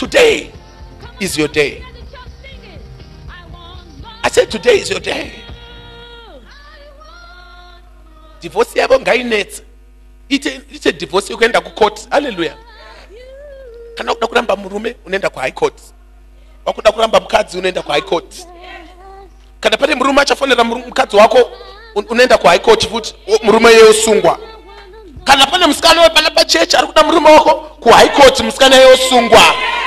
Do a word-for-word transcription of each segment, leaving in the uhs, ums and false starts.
today is your day. I said today is your day. Divorce yabo ngainetsa. Ite ite divorce yokuenda ku court. Hallelujah. Kana ukuda kuramba murume unaenda ku high court. Wakuda kuramba mukadzi unaenda ku high court. Kana pale murume achafonera mukadzi wako unaenda ku high court futhi murume yeyosungwa. Kana pale musikana we pala pa church ari kuda murume wako ku high court musikana yeyosungwa.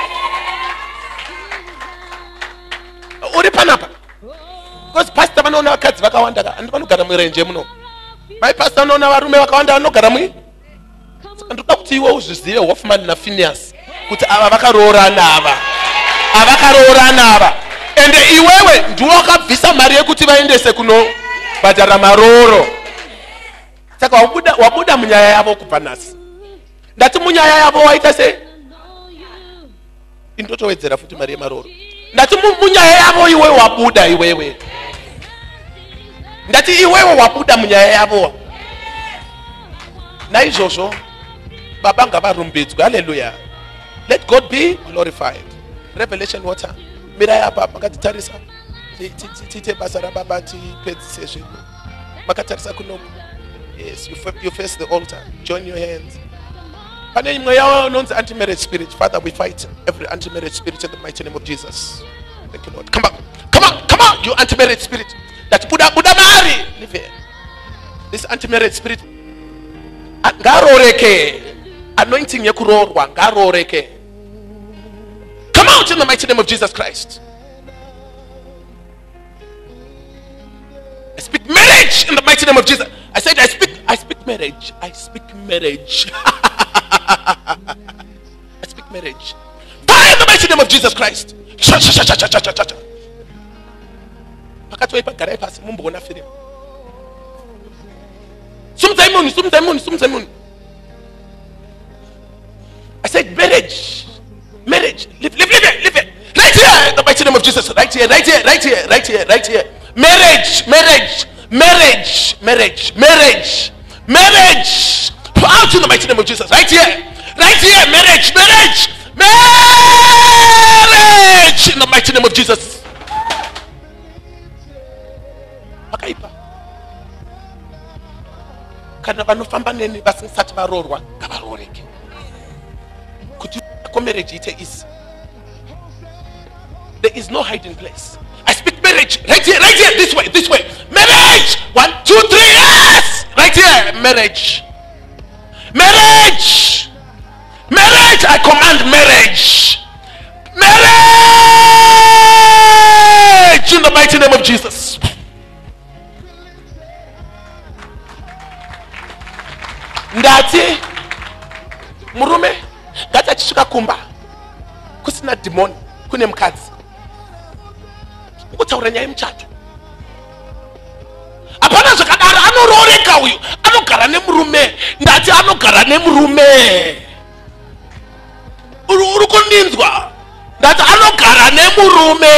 Uri panapa. Because pastor vanoona vakadzi vakawanda ka andi vanogara murenje muno. My pastor vanoona varume vakawanda vanogara mui. Saka ndoda kuti iwe uzvizive Hoffman na Phineas kuti ava vakaroorana ava. Avakaroorana ava. Ende iwewe ndiwe wakabvisa mari yekuti vaendese kuno bhadhara maroro. Saka wabuda wabuda munyaya yavo kubva nhasi. Ndati munyaya yavo waita sei? Indotowedzera futi mari yemaroro. Ndati munyaya yavo iwewe wabuda iwewe. Ndati iwewe wabuda munyaya yavo. Naizvozvo baba ngavarumbidzwe. Hallelujah. Let God be glorified. Revelation water. Mirai apa makatitarisa. Tite basa rababa tipedzise zvinhu. Makatarisa kuno. Yes, you, you face the altar. Join your hands. Pane imwe yawo inonzi anti-marriage spirit. Father, we fight every anti-marriage spirit in the mighty name of Jesus. Thank you, Lord. Come on, come on, come on, you anti-marriage spirit. That Buddha Buddha Mari. Live here. This anti-marriage spirit. Garoreke. Anointing yakurorwa. Garoreke. Come out in the mighty name of Jesus Christ. I speak marriage in the mighty name of Jesus. I said I speak I speak marriage. I speak marriage. I speak marriage. Fire in the mighty name of Jesus Christ. Cha cha cha cha cha cha cha cha. Pakatwa ipagara ipasi mumbona film. Sumzaimuni, sumzaimuni, sumzaimuni. I said marriage. Marriage. Live, live, live it, live it. Right here in the mighty name of Jesus. Right here, right here, right here, right here, right here. Marriage, marriage, marriage, marriage, marriage, marriage. Out in the mighty name of Jesus. Right here, right here. Marriage, marriage, marriage. In the mighty name of Jesus. Makaipa. Kana vanofamba neni vasisati varorwa ngavaroreke. Kuti ko marriage ite is. There is no hiding place. I speak marriage right here, right here, this way, this way. Marriage. One, two, three. Yes. Right here. Marriage. Marriage. Marriage. I command marriage. Marriage in the mighty name of Jesus. Ndati murume ngati achisvika kumba kusina demon kune mukadzi kutaura nyaya yemuchato hapana zvakadaro anorooreka uyu anogara nemurume ndati anogara nemurume uri kundinzwa ndati anogara nemurume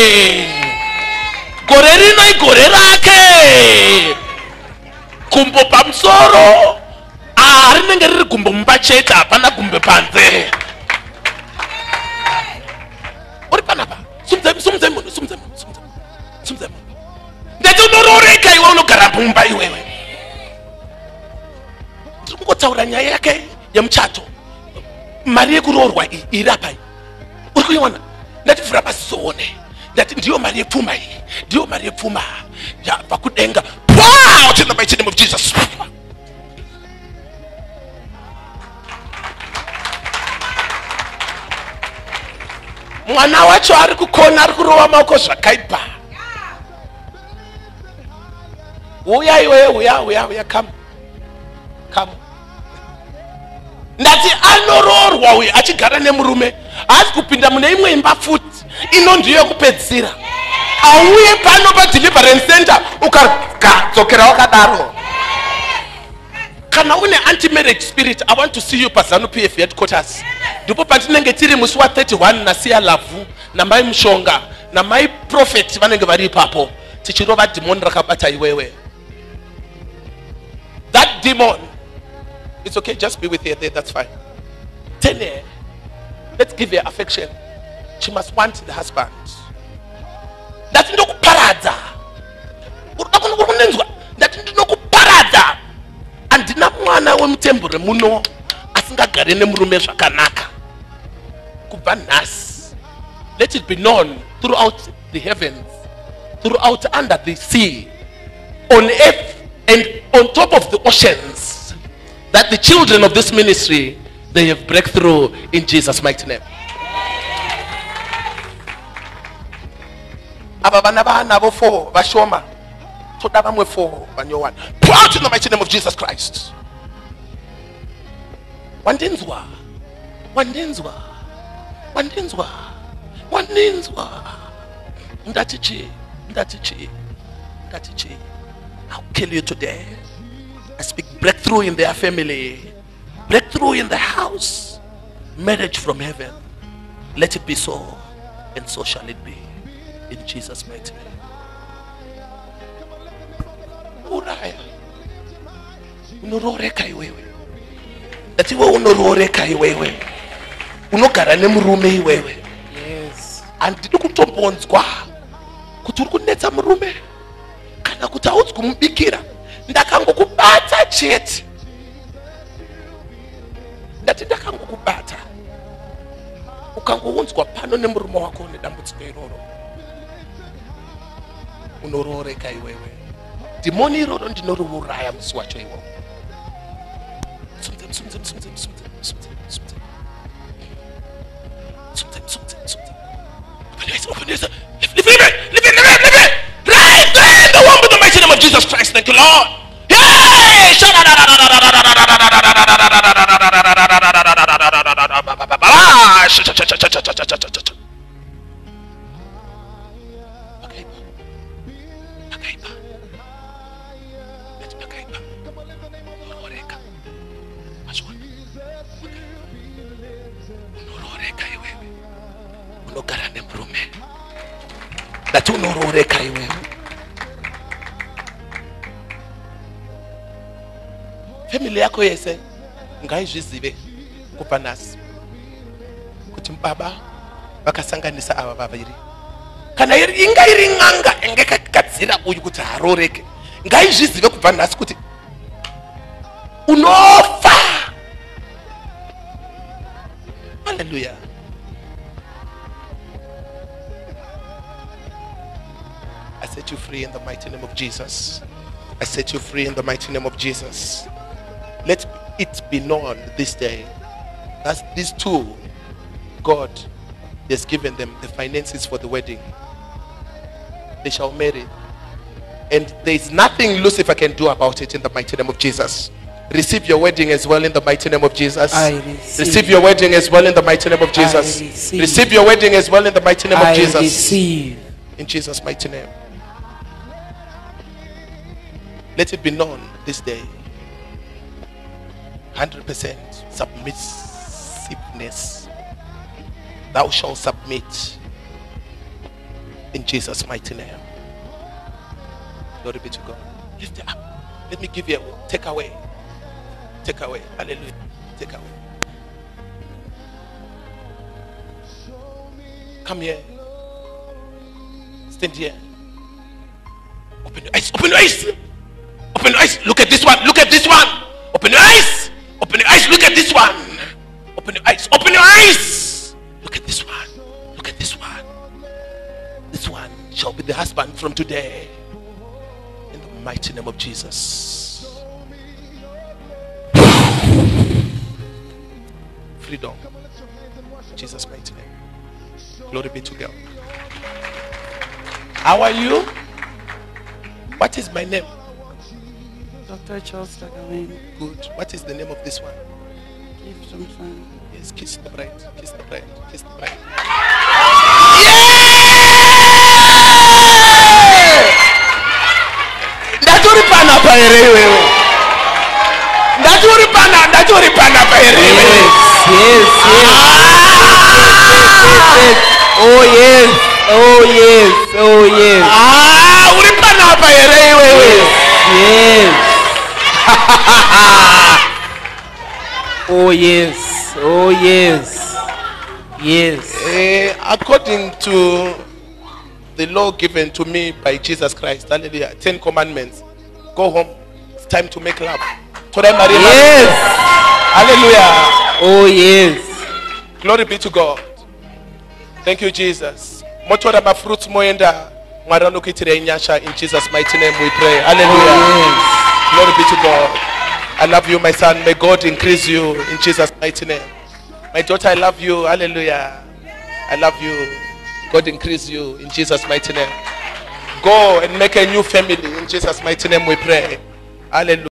gore rino igore rake gumbo pamusoro rinenge riri gumbo mumba chete hapana gumbo panze uri panapa sumudze munhu sumudze munhu sumudze munhu ndati unorooreka iwe unogara mumba iwewe ndiri kungotaura nyaya yake yemuchato mari yekuroorwa iri apa uri kuiona ndati vhura pasizoone ndati ndiyo mari yepfuma iyi ndiyo mari yepfuma yabva kudenga out in the mighty name of Jesus. Mwana wacho ari kukona ari kurova maoko zvakaipa. Uya iwe uya uya uya come. Come. Ndati anoroorwa uyu achigara nemurume asi kupinda mune imwe imba futi ino ndiyo kupedzisira. Auye pano pa deliverance center ukadzokera wakadaro. Kana une anti-marriage spirit, I want to see you Pazanu P F headquarters. Ndipo patinenge tiri musi wa thirty-one na siya lavu na mai mshonga na mai prophet vanenge vari ipapo tichirova demon rakabata iwewe. That demon, it's okay, just be with her there, that's fine. Tene Let's give her affection. She must want the husband. That's no parada. That's no parada. And na mwana wemtembure muno asingagare nemurume zvakanaka. Kubanas. Let it be known throughout the heavens, throughout under the sea, on earth and on top of the oceans, that the children of this ministry, they have breakthrough in Jesus' mighty name. Proud in the mighty name of Jesus Christ. Wandinzwa, wandinzwa, wandinzwa, wandinzwa. Ndatichi, ndatichi, ndatichi. I'll kill you today. I speak breakthrough in their family, breakthrough in the house, marriage from heaven. Let it be so, and so shall it be. In Jesus' mighty name. Uraya. Unororeka iwewe. That iwe unororeka iwewe. Unogara nemurume iwewe. Yes. And ndikutombonzwa kuti uri kunetsa murume kana kuti auzi kumubikira. Ndakangokubata chete. Ndati ndakangokubata. Ukangounzwa pano nemurume wako nedambudziko iroro. Unororeka iwewe. Dimoni iroro ndinoriuraya musi wacho iwo. Sumte, sumte, sumte, sumte, sumte, sumte. Sumte, sumte, sumte. Open your eyes, open your eyes. Live, live, live, live, live, live, live. Right there in the womb of the mighty name of Jesus Christ. Thank you, Lord. Hey! That unororeka iwewe. Family yako yese ngaizvizive kupanasi kuti mbaba vakasanganisa ava vaviri. Kana iri inga iri ng'anga engekagadzira uyu kuti haroreke, ngaizvizive kupanasi kuti unofa. Hallelujah. I set you free in the mighty name of Jesus. I set you free in the mighty name of Jesus. Let it be known this day that these two, God has given them the finances for the wedding. They shall marry. And there is nothing Lucifer can do about it in the mighty name of Jesus. Receive your wedding as well in the mighty name of Jesus. I receive. Receive your wedding as well in the mighty name of Jesus. Receive. Receive your wedding as well in the mighty name of I Jesus. Receive. In Jesus' mighty name. Let it be known this day. one hundred percent submissiveness. Thou shalt submit. In Jesus' mighty name. Glory be to God. Lift it up. Let me give you a take away. Take away. Hallelujah. Take away. Come here. Stand here. Open your eyes. Open your eyes. Open your eyes. Look at this one. Look at this one. Open your eyes. Open your eyes. Look at this one. Open your eyes. Open your eyes. Look at this one. Look at this one. This one shall be the husband from today. In the mighty name of Jesus. Freedom. In Jesus' mighty name. Glory be to God. How are you? What is my name? Doctor Charles Tagawin. Good. What is the name of this one? Gift from Son. Yes, kiss the bride. Kiss the bride. Kiss the bride. Ndaturi pana paere wewe. Ndaturi pana, ndaturi pana paere wewe. Yes, yes. Oh yes. Oh yes. Oh yes. Ah, uri pana paere wewe. Yes. Oh yes. Oh yes. Yes. Eh, according to the law given to me by Jesus Christ, hallelujah, Ten Commandments, go home. It's time to make love. Today, Maria. Yes. Hallelujah. Oh yes. Glory be to God. Thank you, Jesus. Motora ma fruits moenda. Marano kitire inyasha. In Jesus' mighty name we pray. Hallelujah. Yes. Glory be to God. I love you, my son. May God increase you in Jesus' mighty name. My daughter, I love you. Hallelujah. I love you. God increase you in Jesus' mighty name. Go and make a new family. In Jesus' mighty name we pray. Hallelujah.